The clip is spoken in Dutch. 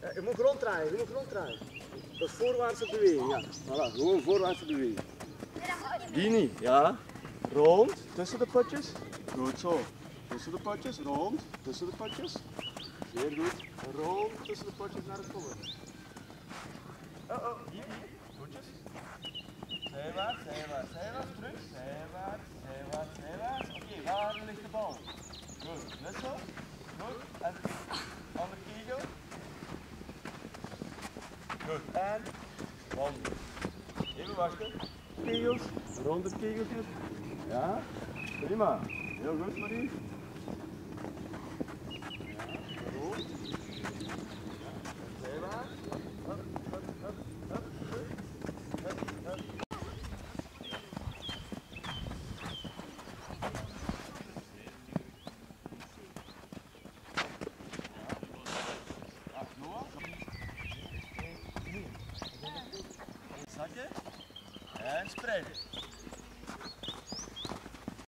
Je moet ronddraaien, Dat is voorwaartse beweging, ja. Voilà, gewoon voorwaartse beweging. Die niet, ja. Rond, tussen de potjes. Goed zo. Tussen de potjes, rond, tussen de potjes. Zeer goed. Rond, tussen de potjes naar het volle. Hier. Goedjes. Zijwaarts, terug. Zijwaarts. Oké, waar ligt de bal? Goed, net zo. Goed, en andere kegel. Goed, en wandelen. Even wachten. Kegels, rond het kegeltje. Ja, prima. Heel goed, Marie. Ja, rond. Zijwaarts. Zakken en spreiden.